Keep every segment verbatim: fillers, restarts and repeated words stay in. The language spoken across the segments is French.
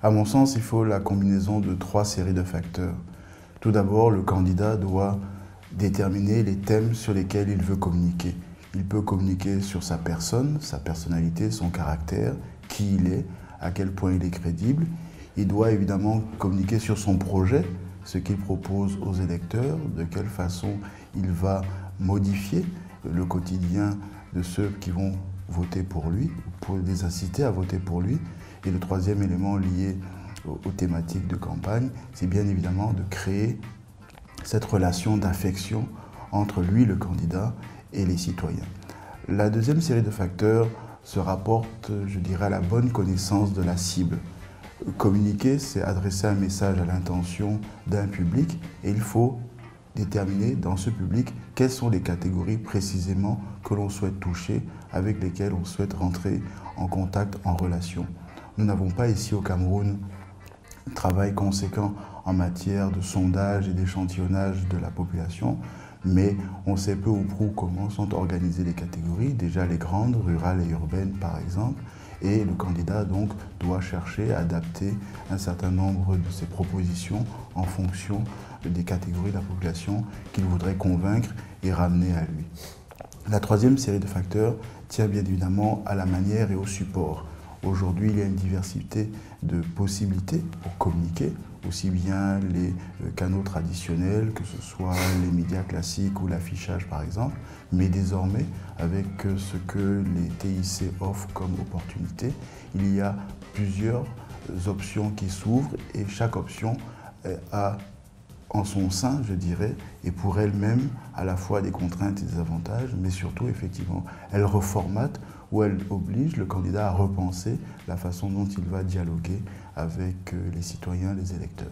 À mon sens, il faut la combinaison de trois séries de facteurs. Tout d'abord, le candidat doit déterminer les thèmes sur lesquels il veut communiquer. Il peut communiquer sur sa personne, sa personnalité, son caractère, qui il est, à quel point il est crédible. Il doit évidemment communiquer sur son projet, ce qu'il propose aux électeurs, de quelle façon il va modifier le quotidien de ceux qui vont voter pour lui, pour les inciter à voter pour lui. Et le troisième élément lié aux thématiques de campagne, c'est bien évidemment de créer cette relation d'affection entre lui, le candidat, et les citoyens. La deuxième série de facteurs se rapporte, je dirais, à la bonne connaissance de la cible. Communiquer, c'est adresser un message à l'intention d'un public et il faut déterminer dans ce public quelles sont les catégories précisément que l'on souhaite toucher, avec lesquelles on souhaite rentrer en contact, en relation. Nous n'avons pas ici au Cameroun un travail conséquent en matière de sondage et d'échantillonnage de la population, mais on sait peu ou prou comment sont organisées les catégories, déjà les grandes, rurales et urbaines par exemple, et le candidat donc doit chercher à adapter un certain nombre de ses propositions en fonction des catégories de la population qu'il voudrait convaincre et ramener à lui. La troisième série de facteurs tient bien évidemment à la manière et au support. Aujourd'hui, il y a une diversité de possibilités pour communiquer, aussi bien les canaux traditionnels, que ce soit les médias classiques ou l'affichage par exemple, mais désormais, avec ce que les T I C offrent comme opportunité, il y a plusieurs options qui s'ouvrent et chaque option a en son sein, je dirais, et pour elle-même à la fois des contraintes et des avantages, mais surtout, effectivement, elle reformate ou elle oblige le candidat à repenser la façon dont il va dialoguer avec les citoyens, les électeurs.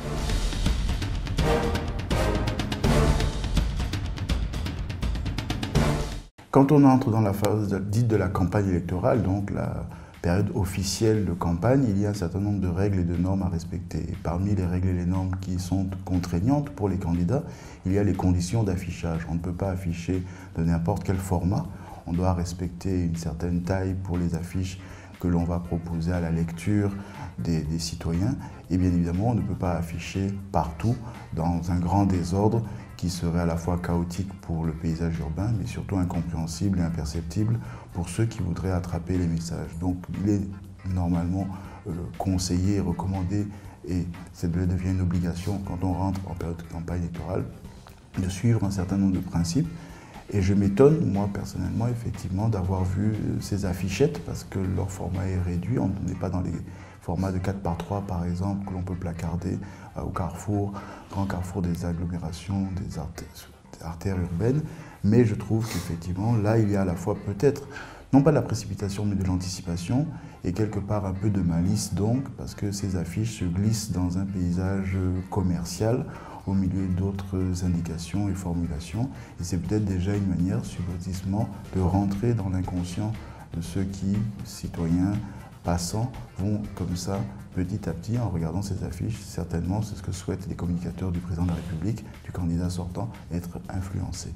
Quand on entre dans la phase dite de la campagne électorale, donc la période officielle de campagne, il y a un certain nombre de règles et de normes à respecter. Et parmi les règles et les normes qui sont contraignantes pour les candidats, il y a les conditions d'affichage. On ne peut pas afficher de n'importe quel format. On doit respecter une certaine taille pour les affiches que l'on va proposer à la lecture des, des citoyens. Et bien évidemment, on ne peut pas afficher partout dans un grand désordre qui serait à la fois chaotique pour le paysage urbain, mais surtout incompréhensible et imperceptible pour ceux qui voudraient attraper les messages. Donc il est normalement euh, conseillé et recommandé, et ça devient une obligation quand on rentre en période de campagne électorale, de suivre un certain nombre de principes. Et je m'étonne, moi personnellement, effectivement, d'avoir vu ces affichettes, parce que leur format est réduit. On n'est pas dans les formats de quatre par trois, par exemple, que l'on peut placarder au carrefour, grand carrefour des agglomérations, des artères, des artères urbaines. Mais je trouve qu'effectivement, là, il y a à la fois peut-être, non pas de la précipitation, mais de l'anticipation, et quelque part un peu de malice donc, parce que ces affiches se glissent dans un paysage commercial, au milieu d'autres indications et formulations. Et c'est peut-être déjà une manière, subrepticement, de rentrer dans l'inconscient de ceux qui, citoyens, passants, vont comme ça, petit à petit, en regardant ces affiches, certainement, c'est ce que souhaitent les communicateurs du président de la République, du candidat sortant, être influencés.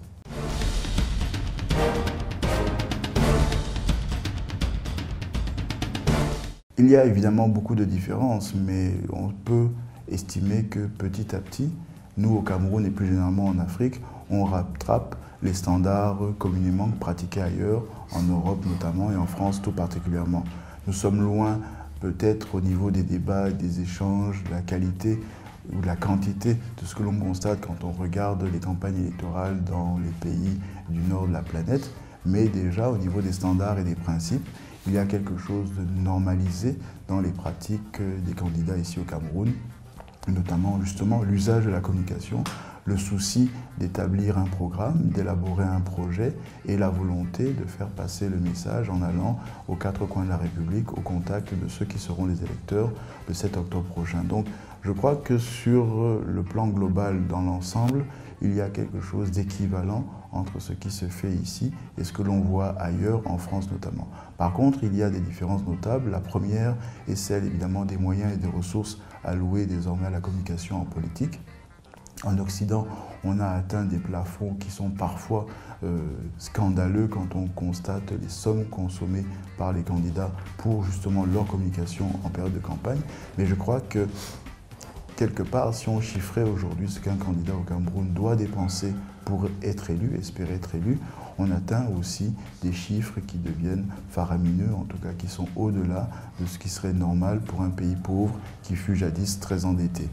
Il y a évidemment beaucoup de différences, mais on peut estimer que petit à petit, nous, au Cameroun et plus généralement en Afrique, on rattrape les standards communément pratiqués ailleurs, en Europe notamment et en France tout particulièrement. Nous sommes loin, peut-être au niveau des débats, des échanges, de la qualité ou de la quantité de ce que l'on constate quand on regarde les campagnes électorales dans les pays du nord de la planète, mais déjà au niveau des standards et des principes, il y a quelque chose de normalisé dans les pratiques des candidats ici au Cameroun, notamment justement l'usage de la communication, le souci d'établir un programme, d'élaborer un projet et la volonté de faire passer le message en allant aux quatre coins de la République, au contact de ceux qui seront les électeurs le sept octobre prochain. Donc je crois que sur le plan global, dans l'ensemble, il y a quelque chose d'équivalent entre ce qui se fait ici et ce que l'on voit ailleurs, en France notamment. Par contre, il y a des différences notables. La première est celle évidemment des moyens et des ressources alloués désormais à la communication en politique. En Occident, on a atteint des plafonds qui sont parfois euh, scandaleux quand on constate les sommes consommées par les candidats pour justement leur communication en période de campagne. Mais je crois que quelque part, si on chiffrait aujourd'hui ce qu'un candidat au Cameroun doit dépenser pour être élu, espérer être élu, on atteint aussi des chiffres qui deviennent faramineux, en tout cas qui sont au-delà de ce qui serait normal pour un pays pauvre qui fut jadis très endetté.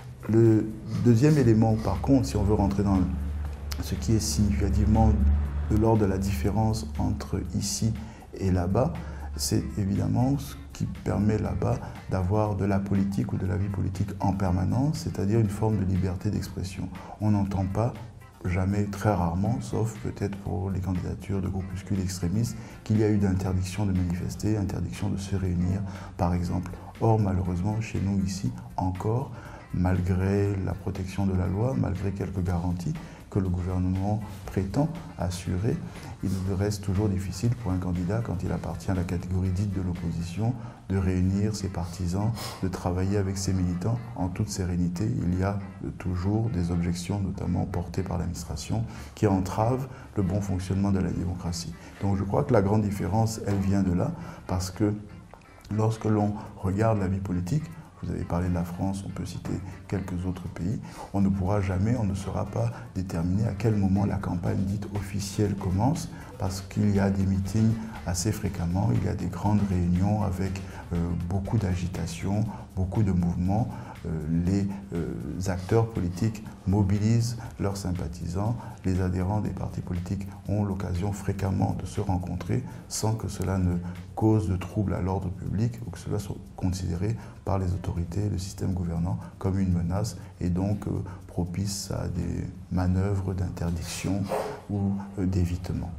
Le deuxième élément, par contre, si on veut rentrer dans ce qui est significativement de l'ordre de la différence entre ici et là-bas, c'est évidemment ce qui permet là-bas d'avoir de la politique ou de la vie politique en permanence, c'est-à-dire une forme de liberté d'expression. On n'entend pas jamais, très rarement, sauf peut-être pour les candidatures de groupuscules extrémistes, qu'il y a eu d'interdiction de manifester, interdiction de se réunir, par exemple. Or, malheureusement, chez nous ici, encore, malgré la protection de la loi, malgré quelques garanties que le gouvernement prétend assurer, il reste toujours difficile pour un candidat, quand il appartient à la catégorie dite de l'opposition, de réunir ses partisans, de travailler avec ses militants en toute sérénité. Il y a toujours des objections, notamment portées par l'administration, qui entravent le bon fonctionnement de la démocratie. Donc je crois que la grande différence, elle vient de là, parce que lorsque l'on regarde la vie politique, vous avez parlé de la France, on peut citer quelques autres pays, on ne pourra jamais, on ne saura pas déterminer à quel moment la campagne dite officielle commence, parce qu'il y a des meetings assez fréquemment, il y a des grandes réunions avec euh, beaucoup d'agitation, beaucoup de mouvements. Euh, les euh, acteurs politiques mobilisent leurs sympathisants, les adhérents des partis politiques ont l'occasion fréquemment de se rencontrer sans que cela ne cause de troubles à l'ordre public ou que cela soit considéré par les autorités et le système gouvernant comme une menace et donc euh, propice à des manœuvres d'interdiction ou euh, d'évitement.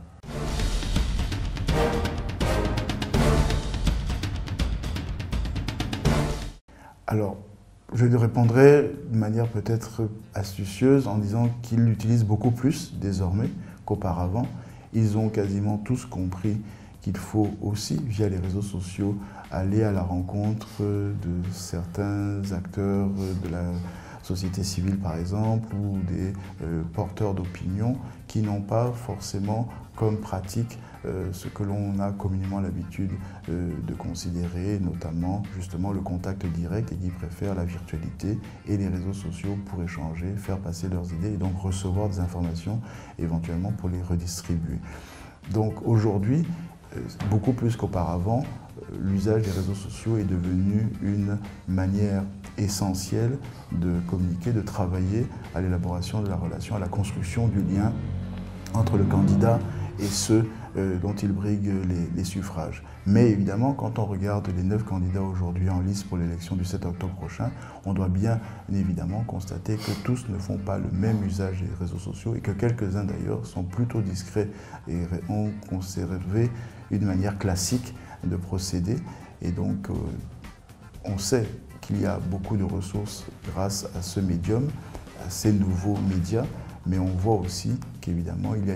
Alors, je lui répondrai de manière peut-être astucieuse en disant qu'ils l'utilisent beaucoup plus désormais qu'auparavant. Ils ont quasiment tous compris qu'il faut aussi, via les réseaux sociaux, aller à la rencontre de certains acteurs de la société civile, par exemple, ou des euh, porteurs d'opinion qui n'ont pas forcément comme pratique euh, ce que l'on a communément l'habitude euh, de considérer, notamment justement le contact direct, et qui préfèrent la virtualité et les réseaux sociaux pour échanger, faire passer leurs idées et donc recevoir des informations éventuellement pour les redistribuer. Donc aujourd'hui, beaucoup plus qu'auparavant, l'usage des réseaux sociaux est devenu une manière essentielle de communiquer, de travailler à l'élaboration de la relation, à la construction du lien entre le candidat et ceux euh, dont il brigue les, les suffrages. Mais évidemment, quand on regarde les neuf candidats aujourd'hui en lice pour l'élection du sept octobre prochain, on doit bien évidemment constater que tous ne font pas le même usage des réseaux sociaux et que quelques-uns d'ailleurs sont plutôt discrets et ont conservé une manière classique de procéder. Et donc, euh, on sait qu'il y a beaucoup de ressources grâce à ce médium, à ces nouveaux médias, mais on voit aussi qu'évidemment, il y a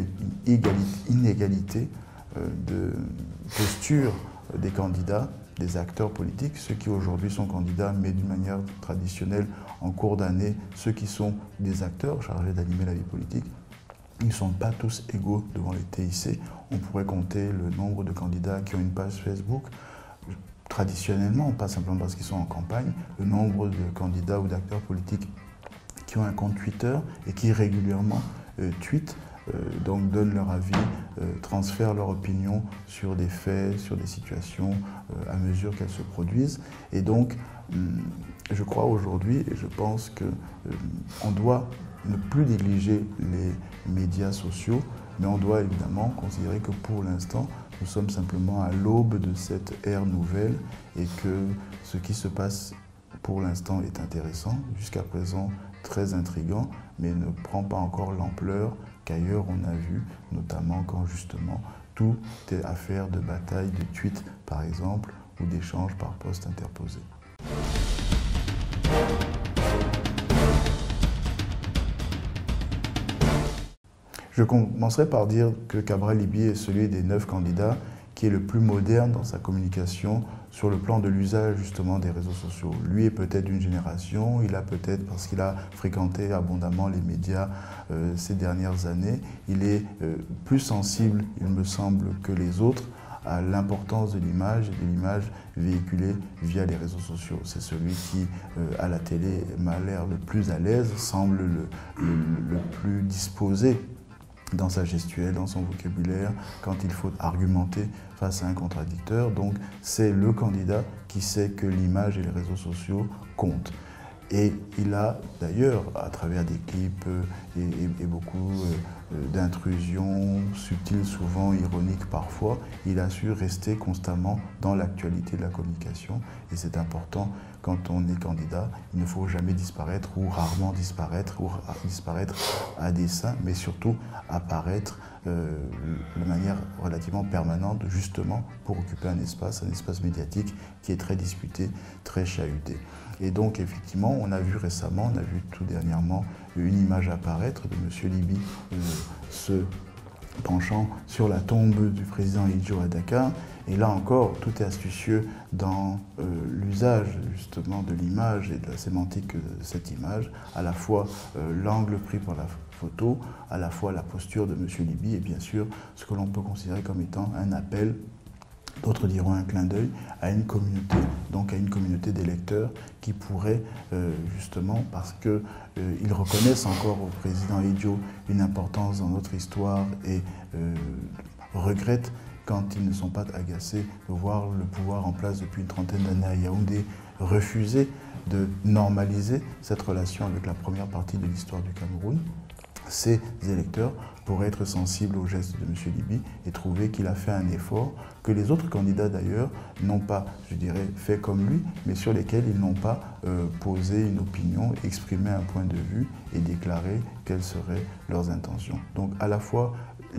une inégalité euh, de posture des candidats, des acteurs politiques, ceux qui aujourd'hui sont candidats, mais d'une manière traditionnelle, en cours d'année, ceux qui sont des acteurs chargés d'animer la vie politique. Ils ne sont pas tous égaux devant les T I C. On pourrait compter le nombre de candidats qui ont une page Facebook. Traditionnellement, pas simplement parce qu'ils sont en campagne, le nombre de candidats ou d'acteurs politiques qui ont un compte Twitter et qui régulièrement euh, tweetent, euh, donc donnent leur avis, euh, transfèrent leur opinion sur des faits, sur des situations euh, à mesure qu'elles se produisent. Et donc, hum, je crois aujourd'hui, et je pense qu'on doit ne plus négliger les médias sociaux, mais on doit évidemment considérer que pour l'instant, nous sommes simplement à l'aube de cette ère nouvelle et que ce qui se passe pour l'instant est intéressant, jusqu'à présent très intriguant, mais ne prend pas encore l'ampleur qu'ailleurs on a vu, notamment quand justement tout est affaire de bataille de tweets par exemple, ou d'échanges par poste interposé. Je commencerai par dire que Cabral Libye est celui des neuf candidats qui est le plus moderne dans sa communication sur le plan de l'usage justement des réseaux sociaux. Lui est peut-être d'une génération, il a peut-être, parce qu'il a fréquenté abondamment les médias euh, ces dernières années, il est euh, plus sensible, il me semble, que les autres à l'importance de l'image et de l'image véhiculée via les réseaux sociaux. C'est celui qui, euh, à la télé, m'a l'air le plus à l'aise, semble le, le, le plus disposé dans sa gestuelle, dans son vocabulaire, quand il faut argumenter face à un contradicteur. Donc c'est le candidat qui sait que l'image et les réseaux sociaux comptent. Et il a d'ailleurs, à travers des clips et, et, et beaucoup d'intrusions subtiles, souvent ironiques parfois, il a su rester constamment dans l'actualité de la communication. Et c'est important, quand on est candidat, il ne faut jamais disparaître ou rarement disparaître, ou disparaître à dessein, mais surtout apparaître euh, de manière relativement permanente, justement pour occuper un espace, un espace médiatique qui est très disputé, très chahuté. Et donc, effectivement, on a vu récemment, on a vu tout dernièrement une image apparaître de M. Liby euh, se penchant sur la tombe du président Idjo à Dakar. Et là encore, tout est astucieux dans euh, l'usage justement de l'image et de la sémantique de cette image, à la fois euh, l'angle pris pour la photo, à la fois la posture de M. Liby et bien sûr ce que l'on peut considérer comme étant un appel, d'autres diront un clin d'œil, à une communauté, donc à une communauté d'électeurs qui pourraient euh, justement, parce qu'ils euh, reconnaissent encore au président Idjo une importance dans notre histoire et euh, regrettent quand ils ne sont pas agacés de voir le pouvoir en place depuis une trentaine d'années à Yaoundé refuser de normaliser cette relation avec la première partie de l'histoire du Cameroun. Ces électeurs pourraient être sensibles aux gestes de M. Liby et trouver qu'il a fait un effort que les autres candidats d'ailleurs n'ont pas, je dirais, fait comme lui, mais sur lesquels ils n'ont pas euh, posé une opinion, exprimé un point de vue et déclaré quelles seraient leurs intentions. Donc à la fois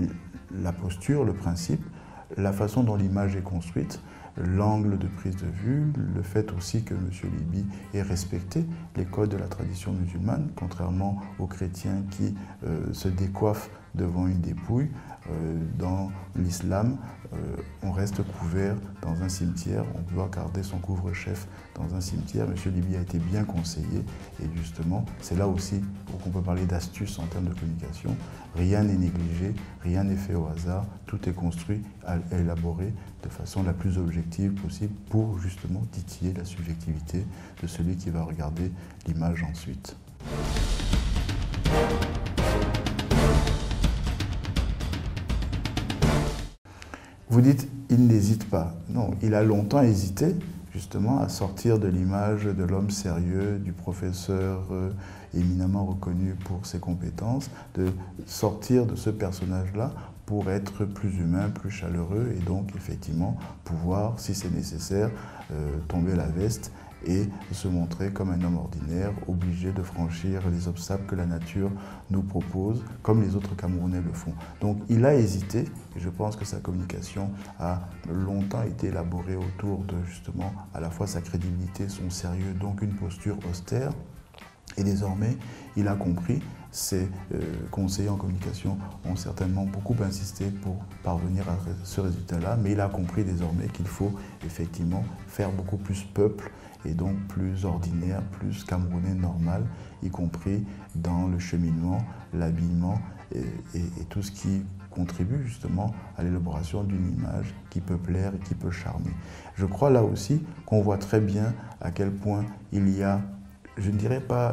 la posture, le principe, la façon dont l'image est construite, l'angle de prise de vue, le fait aussi que M. Liby ait respecté les codes de la tradition musulmane, contrairement aux chrétiens qui euh, se décoiffent devant une dépouille. Euh, dans l'islam, euh, on reste couvert dans un cimetière, on doit garder son couvre-chef dans un cimetière. M. Liby a été bien conseillé et justement, c'est là aussi qu'on peut parler d'astuce en termes de communication. Rien n'est négligé, rien n'est fait au hasard, tout est construit, élaboré de façon la plus objective possible pour justement titiller la subjectivité de celui qui va regarder l'image ensuite. Vous dites, il n'hésite pas. Non, il a longtemps hésité justement à sortir de l'image de l'homme sérieux, du professeur euh, éminemment reconnu pour ses compétences, de sortir de ce personnage-là pour être plus humain, plus chaleureux et donc effectivement pouvoir, si c'est nécessaire, euh, tomber la veste et se montrer comme un homme ordinaire, obligé de franchir les obstacles que la nature nous propose, comme les autres Camerounais le font. Donc il a hésité, et je pense que sa communication a longtemps été élaborée autour de justement à la fois sa crédibilité, son sérieux, donc une posture austère. Et désormais, il a compris, ses euh, conseillers en communication ont certainement beaucoup insisté pour parvenir à ce résultat-là, mais il a compris désormais qu'il faut effectivement faire beaucoup plus peuple et donc plus ordinaire, plus camerounais normal, y compris dans le cheminement, l'habillement et, et, et tout ce qui contribue justement à l'élaboration d'une image qui peut plaire et qui peut charmer. Je crois là aussi qu'on voit très bien à quel point il y a, je ne dirais pas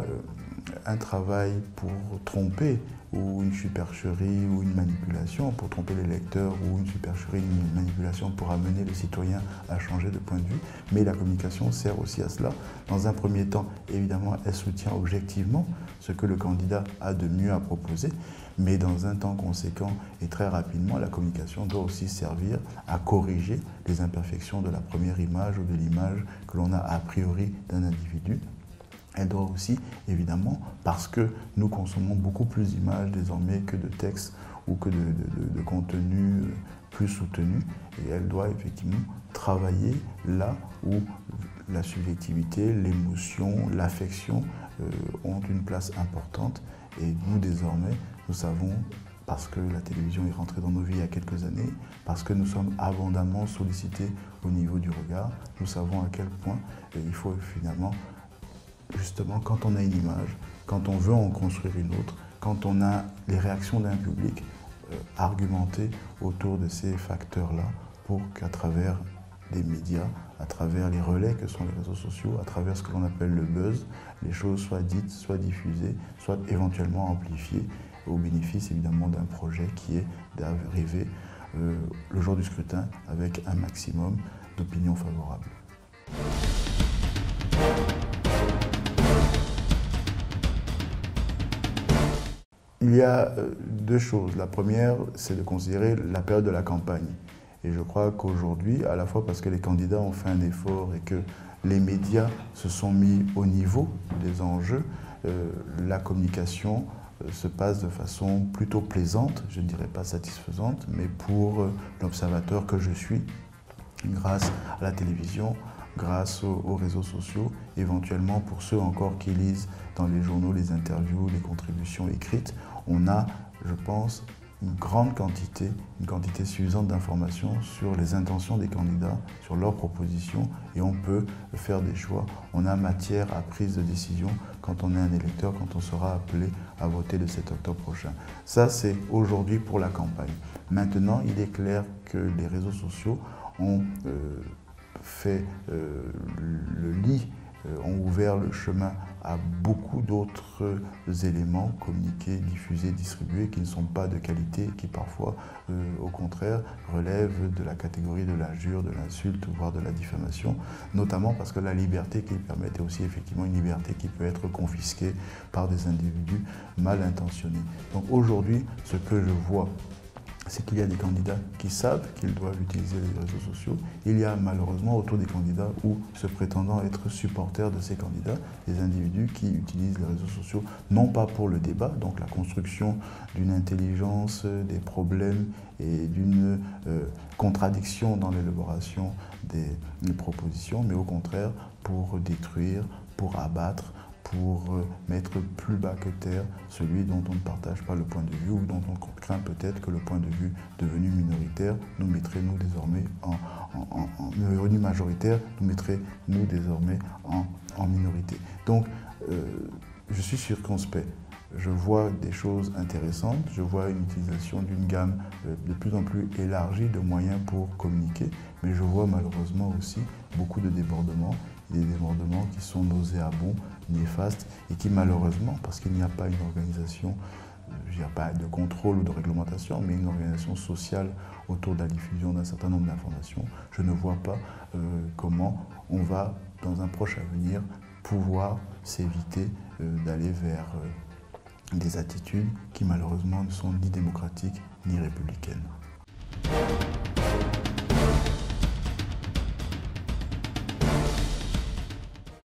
un travail pour tromper ou une supercherie ou une manipulation pour tromper les lecteurs ou une supercherie, une manipulation pour amener le citoyen à changer de point de vue. Mais la communication sert aussi à cela. Dans un premier temps, évidemment, elle soutient objectivement ce que le candidat a de mieux à proposer. Mais dans un temps conséquent et très rapidement, la communication doit aussi servir à corriger les imperfections de la première image ou de l'image que l'on a a priori d'un individu. Elle doit aussi, évidemment, parce que nous consommons beaucoup plus d'images désormais que de textes ou que de, de, de contenus plus soutenus, et elle doit effectivement travailler là où la subjectivité, l'émotion, l'affection euh, ont une place importante. Et nous, désormais, nous savons parce que la télévision est rentrée dans nos vies il y a quelques années, parce que nous sommes abondamment sollicités au niveau du regard. Nous savons à quel point il faut finalement, justement, quand on a une image, quand on veut en construire une autre, quand on a les réactions d'un public, euh, argumenter autour de ces facteurs-là pour qu'à travers des médias, à travers les relais que sont les réseaux sociaux, à travers ce que l'on appelle le buzz, les choses soient dites, soient diffusées, soient éventuellement amplifiées au bénéfice évidemment d'un projet qui est d'arriver euh, le jour du scrutin avec un maximum d'opinions favorables. Il y a deux choses. La première, c'est de considérer la période de la campagne. Et je crois qu'aujourd'hui, à la fois parce que les candidats ont fait un effort et que les médias se sont mis au niveau des enjeux, euh, la communication euh, se passe de façon plutôt plaisante, je ne dirais pas satisfaisante, mais pour euh, l'observateur que je suis, grâce à la télévision, grâce aux, aux réseaux sociaux, éventuellement pour ceux encore qui lisent dans les journaux les interviews, les contributions écrites, on a, je pense, une grande quantité, une quantité suffisante d'informations sur les intentions des candidats, sur leurs propositions, et on peut faire des choix. On a matière à prise de décision quand on est un électeur, quand on sera appelé à voter le sept octobre prochain. Ça, c'est aujourd'hui pour la campagne. Maintenant, il est clair que les réseaux sociaux ont euh, fait euh, le lit, euh, ont ouvert le chemin à beaucoup d'autres éléments communiqués, diffusés, distribués, qui ne sont pas de qualité, qui parfois, euh, au contraire, relèvent de la catégorie de l'injure, de l'insulte, voire de la diffamation, notamment parce que la liberté qu'ils permettent est aussi effectivement une liberté qui peut être confisquée par des individus mal intentionnés. Donc aujourd'hui, ce que je vois, c'est qu'il y a des candidats qui savent qu'ils doivent utiliser les réseaux sociaux. Il y a malheureusement autour des candidats ou se prétendant être supporters de ces candidats, des individus qui utilisent les réseaux sociaux non pas pour le débat, donc la construction d'une intelligence, des problèmes et d'une euh, contradiction dans l'élaboration des, des propositions, mais au contraire pour détruire, pour abattre, pour mettre plus bas que terre celui dont on ne partage pas le point de vue ou dont on craint peut-être que le point de vue devenu minoritaire nous mettrait nous désormais en, en, en, en devenu majoritaire nous mettrait nous désormais en, en minorité. Donc euh, je suis circonspect. Je vois des choses intéressantes, je vois une utilisation d'une gamme de plus en plus élargie de moyens pour communiquer, mais je vois malheureusement aussi beaucoup de débordements, des débordements qui sont nauséabonds, néfastes et qui malheureusement, parce qu'il n'y a pas une organisation, il n'y a pas de contrôle ou de réglementation, mais une organisation sociale autour de la diffusion d'un certain nombre d'informations, je ne vois pas euh, comment on va, dans un proche avenir, pouvoir s'éviter euh, d'aller vers euh, des attitudes qui malheureusement ne sont ni démocratiques ni républicaines.